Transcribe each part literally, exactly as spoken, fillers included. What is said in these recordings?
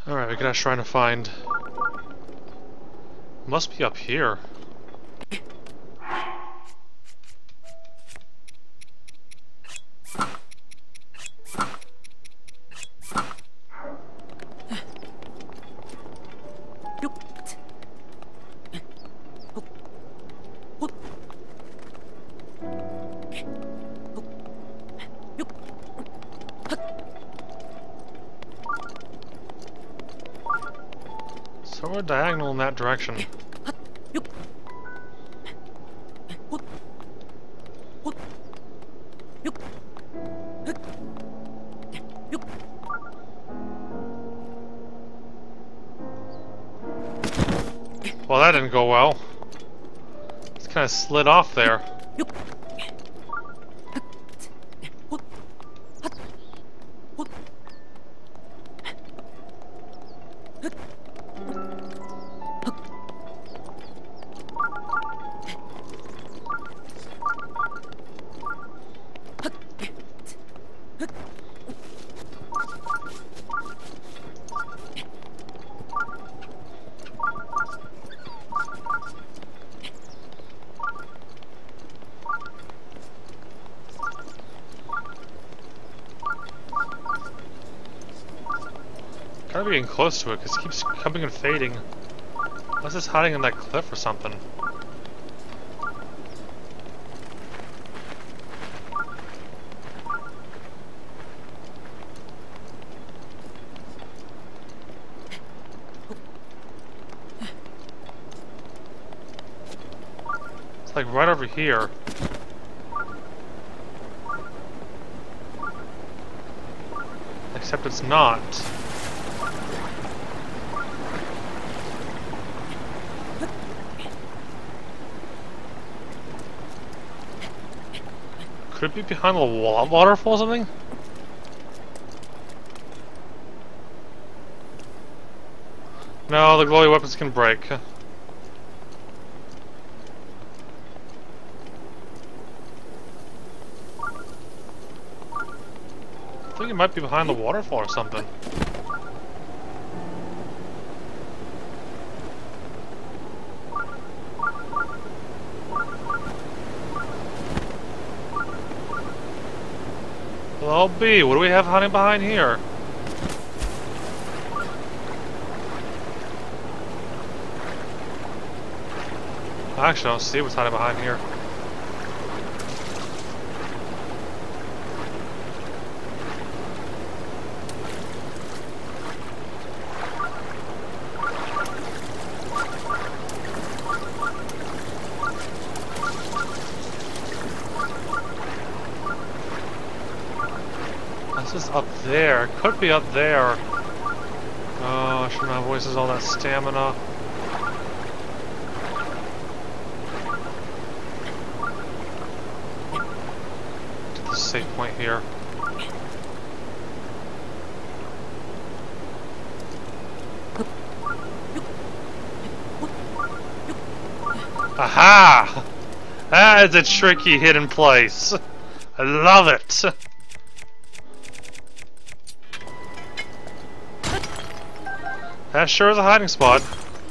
Alright, we got a shrine to find. Must be up here. So we're diagonal in that direction. Well, that didn't go well. It's kind of slid off there. Gotta be getting close to it because it keeps coming and fading. Unless it's hiding in that cliff or something. It's like right over here. Except it's not. Could it be behind the wa waterfall or something? No, the glowy weapons can break. I think it might be behind the waterfall or something. Well, B, what do we have hiding behind here? Actually, I don't see what's hiding behind here. This is up there. Could be up there. Oh, I shouldn't have wasted all that stamina. To the safe point here. Aha! That is a tricky hidden place. I love it. That sure is a hiding spot.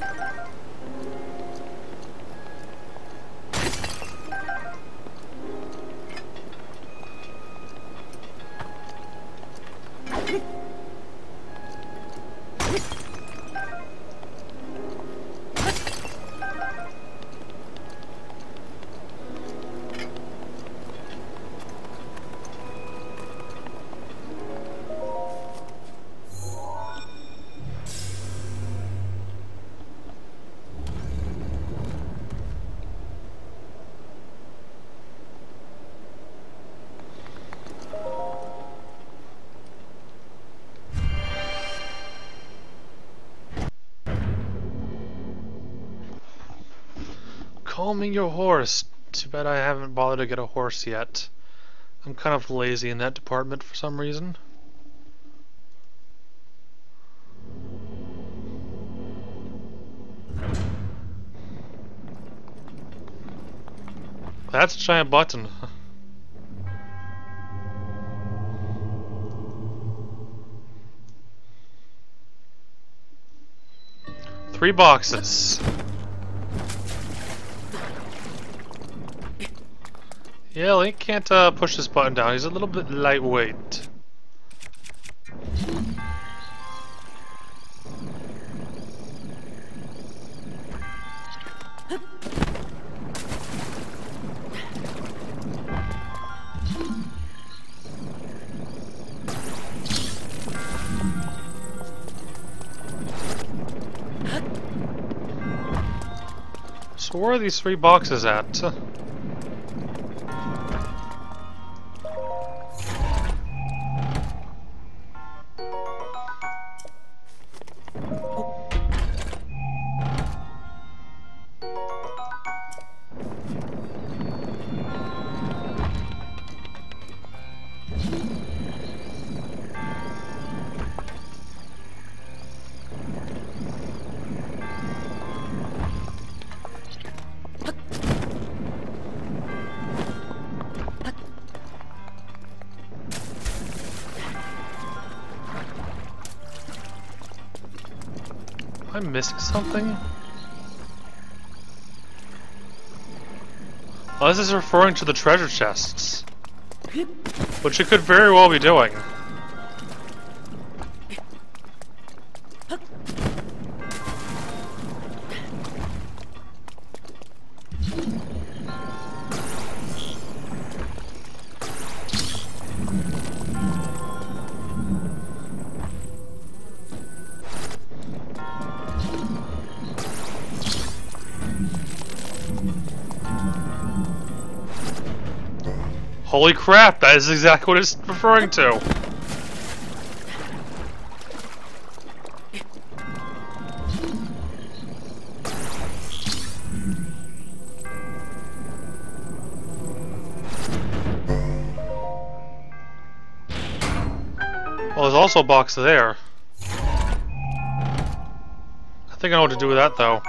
Calming your horse. Too bad I haven't bothered to get a horse yet. I'm kind of lazy in that department for some reason. That's a giant button. Three boxes. Yeah, Link can't uh, push this button down. He's a little bit lightweight. So where are these three boxes at? Am I missing something? Oh, this is referring to the treasure chests, which it could very well be doing. Holy crap, that is exactly what it's referring to. Well, there's also a box there. I think I know what to do with that, though.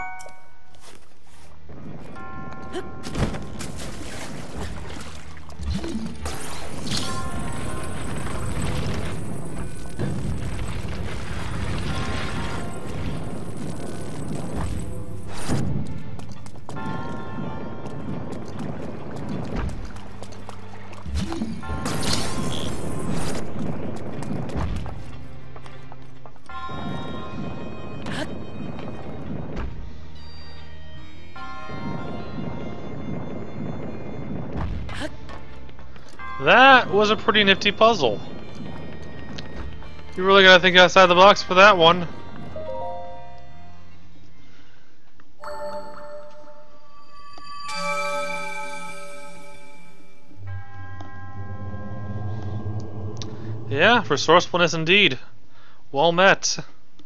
That was a pretty nifty puzzle. You really gotta think outside the box for that one. Yeah, resourcefulness indeed. Well met.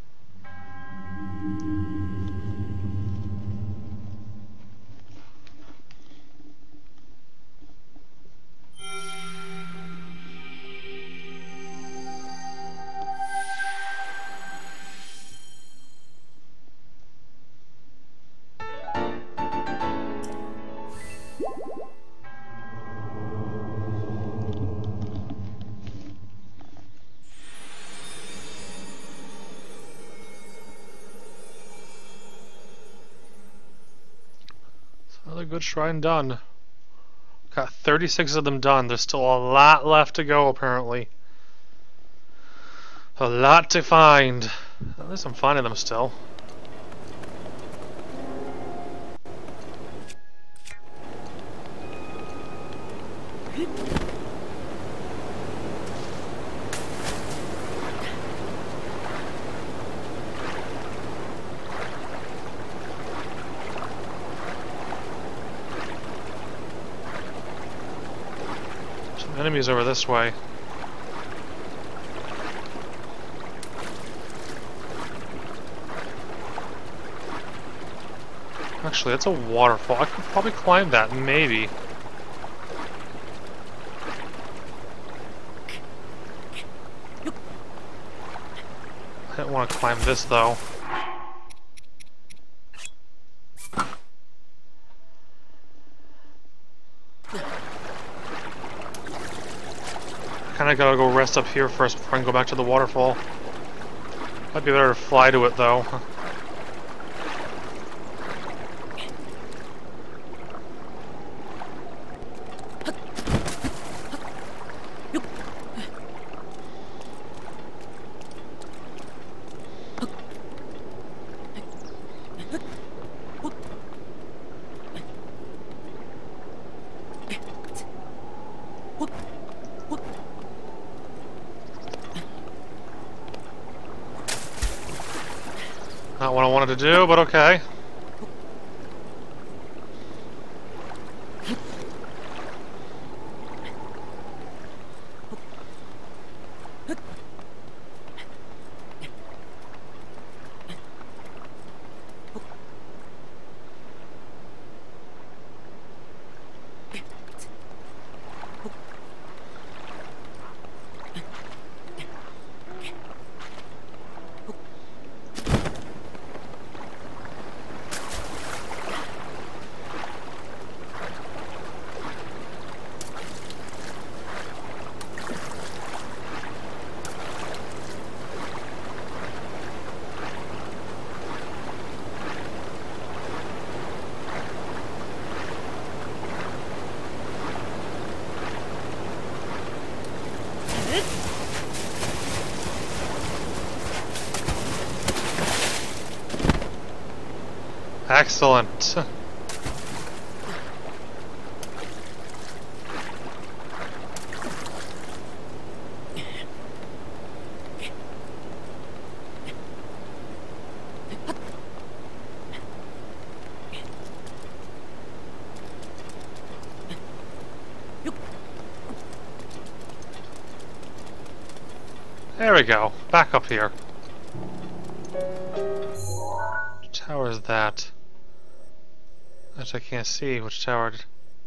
Another good shrine done. Got thirty-six of them done. There's still a lot left to go, apparently. A lot to find. At least I'm finding them still. Enemies over this way. Actually, that's a waterfall. I could probably climb that, maybe. I don't want to climb this, though. Kinda gotta go rest up here first before I can go back to the waterfall. Might be better to fly to it, though. Not what I wanted to do, but okay. Excellent. There we go. Back up here. Which tower is that? Actually, I can't see which tower. Did...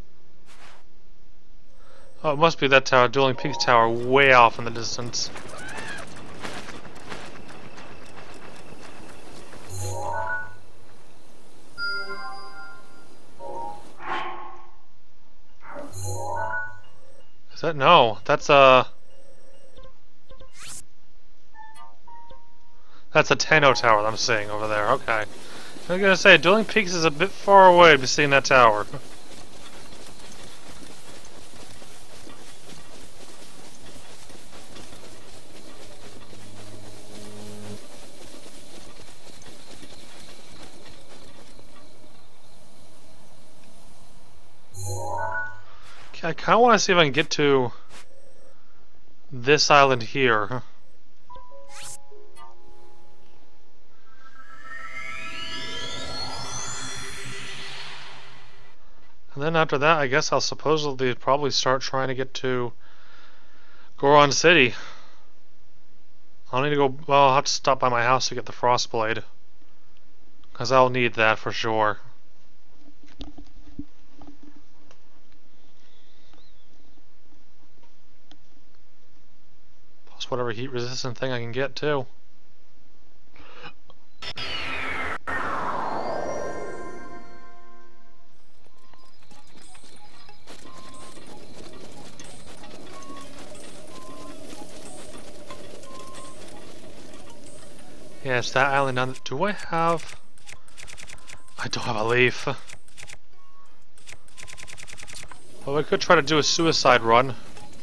Oh, it must be that tower, Dueling Peaks Tower, way off in the distance. Is that no? That's a. That's a Tenno tower that I'm seeing over there. Okay. I was gonna say, Dueling Peaks is a bit far away to be seeing that tower. Okay, I kinda wanna see if I can get to this island here. And then after that, I guess I'll supposedly probably start trying to get to Goron City. I'll need to go, well, I'll have to stop by my house to get the Frostblade. Because I'll need that for sure. Plus whatever heat resistant thing I can get too. Yeah, it's that island on. Do I have? I don't have a leaf. Well, we could try to do a suicide run.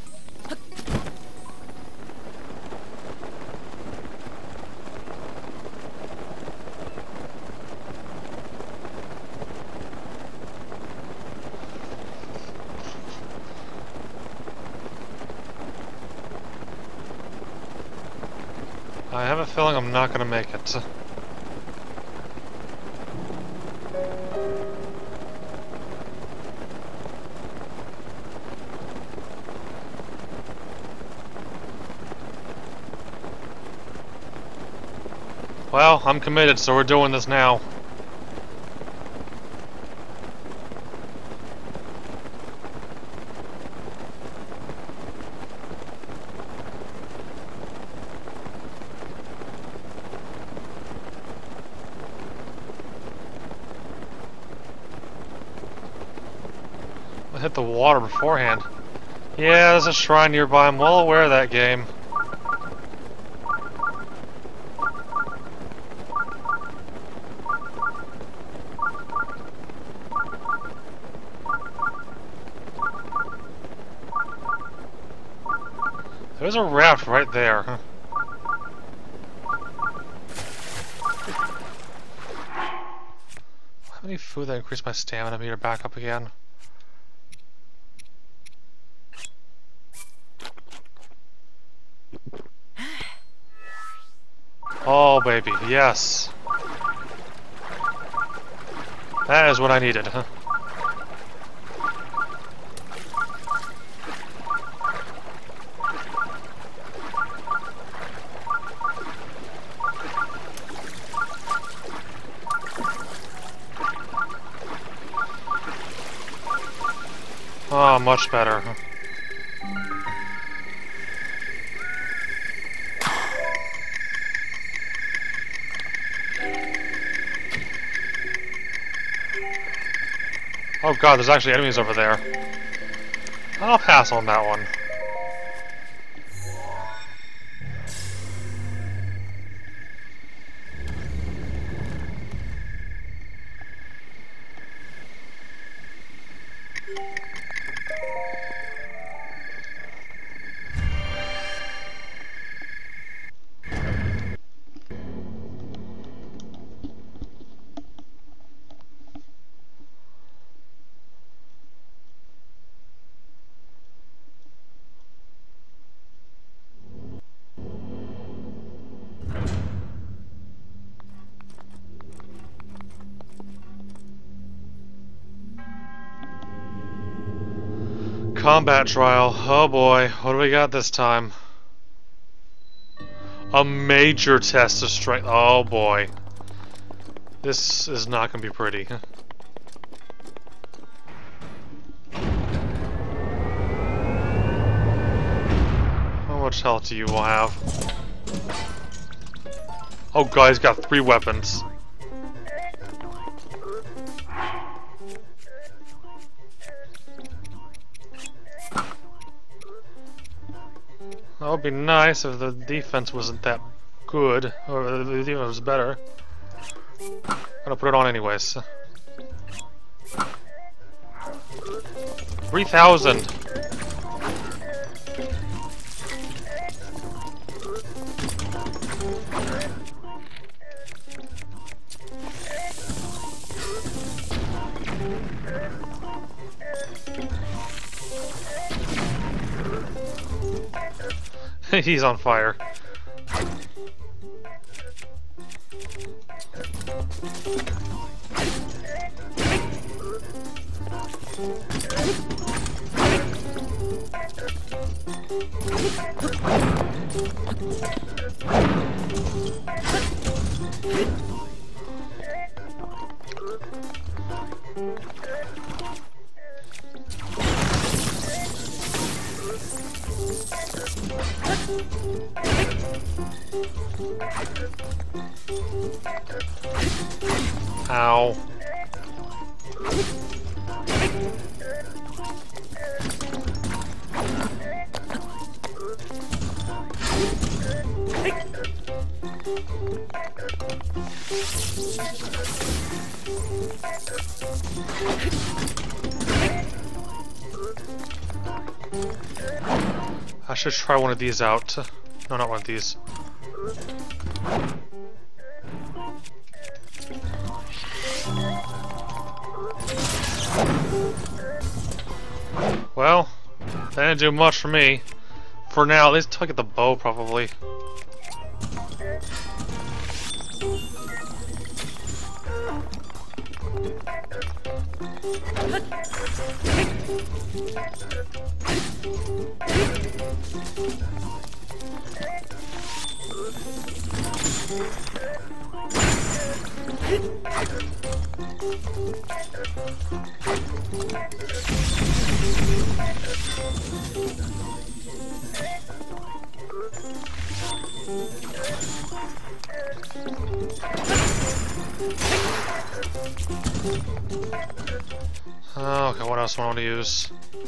I have a feeling I'm not gonna make it. Well, I'm committed, so we're doing this now. I hit the water beforehand. Yeah, there's a shrine nearby. I'm well aware of that game. There's a raft right there. Huh? How many food that increase my stamina meter back up again? Oh, baby, yes. That is what I needed, huh? Oh, much better. Huh? Oh god, there's actually enemies over there. I'll pass on that one. Combat trial. Oh boy, what do we got this time? A major test of strength. Oh boy. This is not gonna be pretty. How much health do you all have? Oh god, he's got three weapons. That would be nice if the defense wasn't that good, or the defense was better. I'm gonna put it on anyways. Three thousand. He's on fire. Ow. I should try one of these out. No, not one of these. Well, that didn't do much for me. For now, at least I'll get the bow, probably. Oh, okay, what else do I want to use?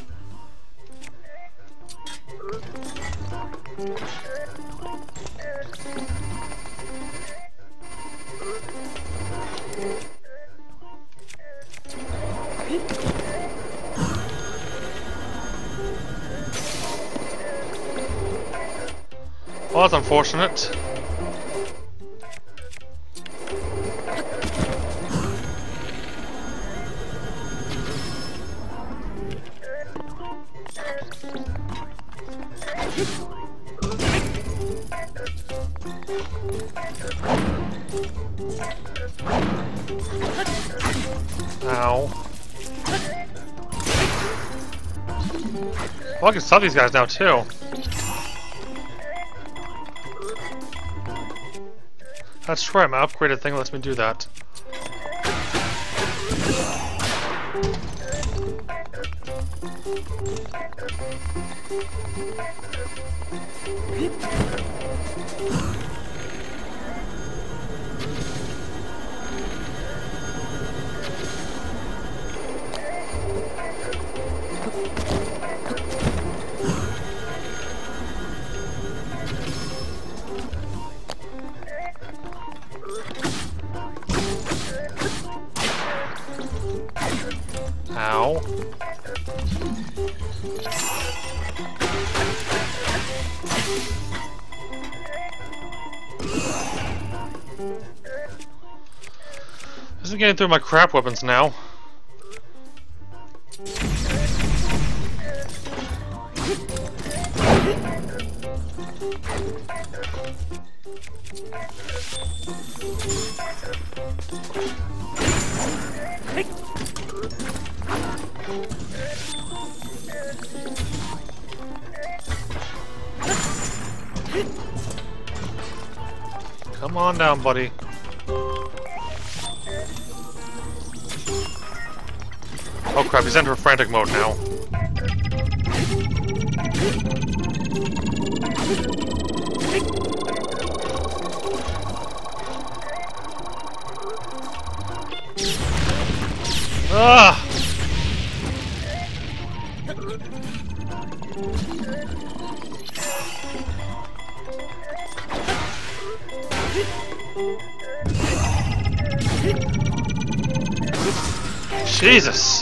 Well, that's unfortunate. Ow. Well, I can stop these guys now, too. That's right, my upgraded thing lets me do that. Ow. This is getting through my crap weapons now. Come on down, buddy. Oh crap, he's entered frantic mode now. Ah! Jesus!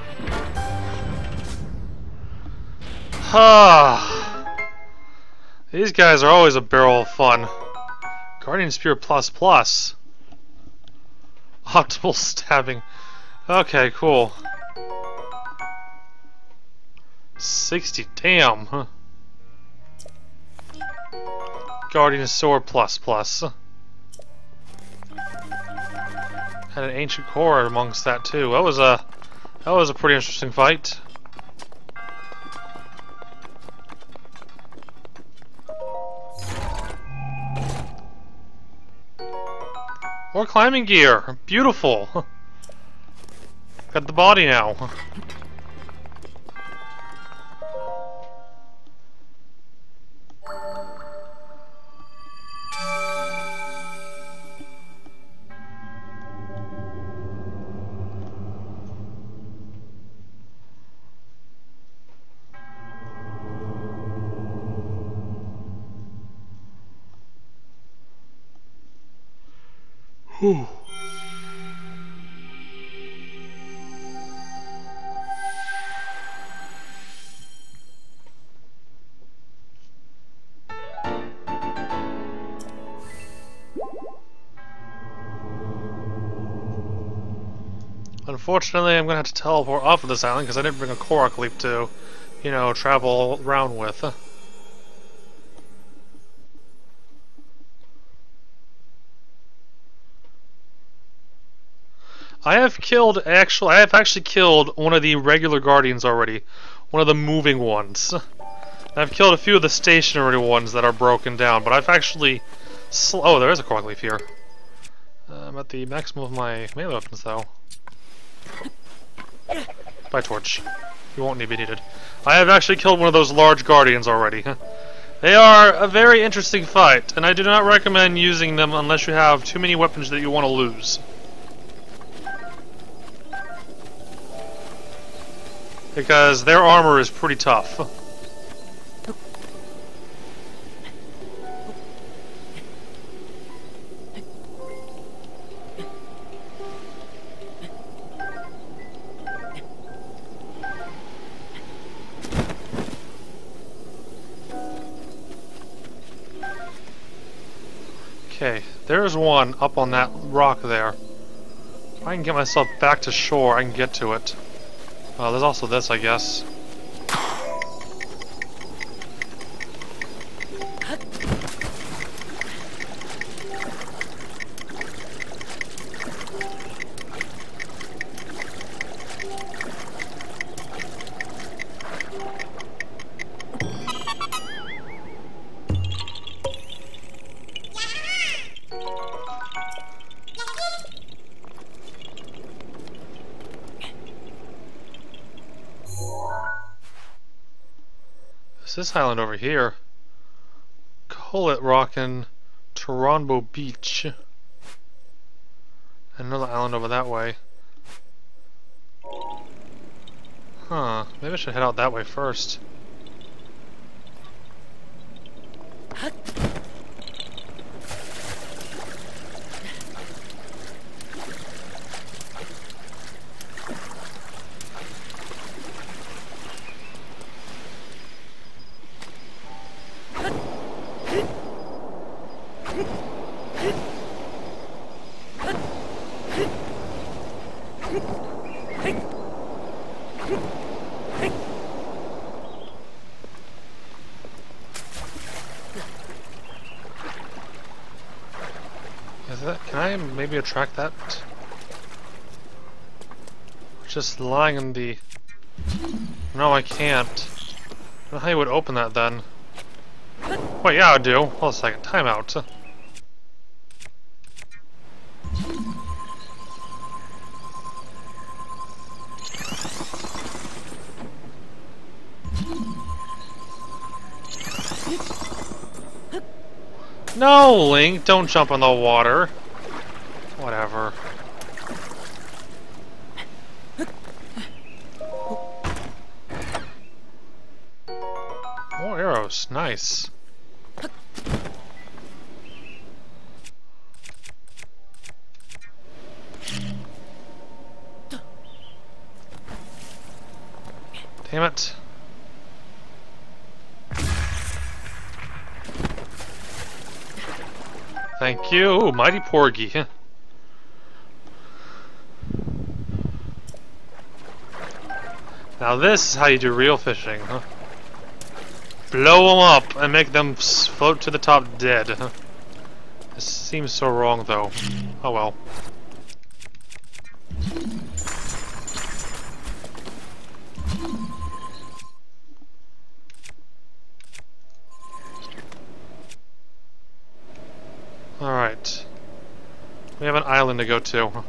Ah, these guys are always a barrel of fun. Guardian Spear plus plus. Optimal stabbing. Okay, cool. sixty, damn. Huh. Guardian Sword plus plus. Had an ancient core amongst that too. That was a that was a pretty interesting fight. More climbing gear. Beautiful. Got the body now. Whew. Unfortunately, I'm gonna have to teleport off of this island because I didn't bring a Korok leaf to, you know, travel around with. I have killed actual. I have actually killed one of the regular guardians already, one of the moving ones. I've killed a few of the stationary ones that are broken down, but I've actually. Sl oh, there is a Korok leaf here. Uh, I'm at the maximum of my melee weapons, though. By torch. You won't need be needed. I have actually killed one of those large guardians already. They are a very interesting fight, and I do not recommend using them unless you have too many weapons that you want to lose. Because their armor is pretty tough. Okay, there's one up on that rock there. If I can get myself back to shore, I can get to it. Uh, there's also this, I guess. What's this island over here? Collet Rock and Toronbo Beach. Another island over that way. Huh, maybe I should head out that way first. Is that, can I maybe attract that? Just lying in the... No, I can't. I don't know how you would open that then. Wait, yeah, I do. Hold a second. Timeout. No, Link, don't jump in the water. Whatever. More arrows, nice. Damn it. Thank you. Ooh, mighty Porgy. Now this is how you do real fishing, huh? Blow them up and make them float to the top dead. This seems so wrong, though. Oh well. Alright. We have an island to go to.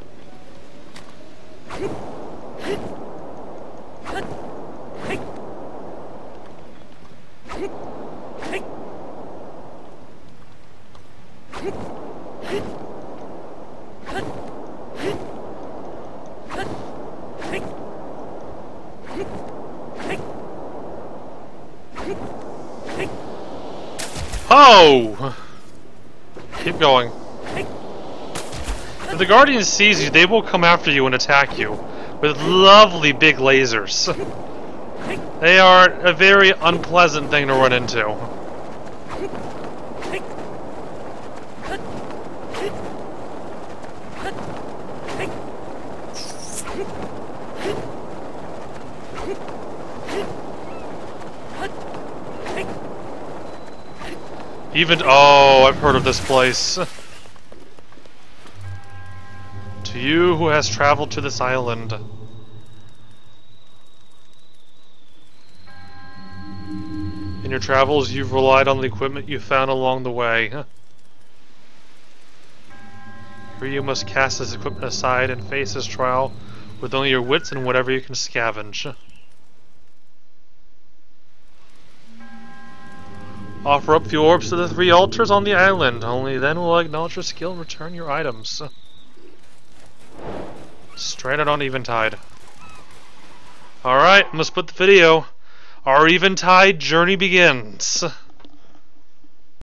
Oh! Keep going. If the Guardian sees you, they will come after you and attack you with lovely big lasers. They are a very unpleasant thing to run into. Even oh, I've heard of this place. To you who has traveled to this island. In your travels, you've relied on the equipment you found along the way. Here you must cast this equipment aside and face this trial with only your wits and whatever you can scavenge. Offer up the orbs to the three altars on the island. Only then will I acknowledge your skill and return your items. Stranded on Eventide. Alright, let's put the video. Our Eventide journey begins.